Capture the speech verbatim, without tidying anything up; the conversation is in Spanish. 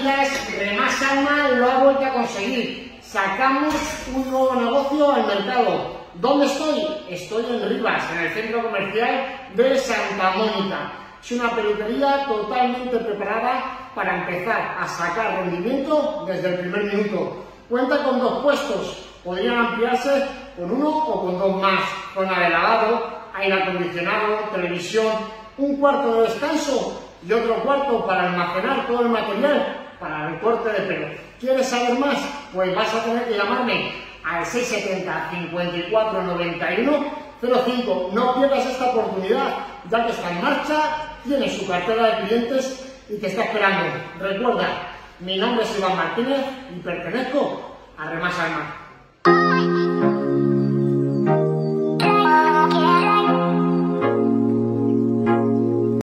días, Remás Alma lo ha vuelto a conseguir. Sacamos un nuevo negocio al mercado. ¿Dónde estoy? Estoy en Rivas, en el centro comercial de Santa Mónica. Es una peluquería totalmente preparada para empezar a sacar rendimiento desde el primer minuto. Cuenta con dos puestos, podrían ampliarse con uno o con dos más. Zona de lavado, aire acondicionado, televisión, un cuarto de descanso y otro cuarto para almacenar todo el material para el corte de pelo. ¿Quieres saber más? Pues vas a tener que llamarme al seis setenta, cincuenta y cuatro, noventa y uno, cero cinco. No pierdas esta oportunidad, ya que está en marcha, tiene su cartera de clientes y te está esperando. Recuerda, mi nombre es Iván Martínez y pertenezco a Remás Alma.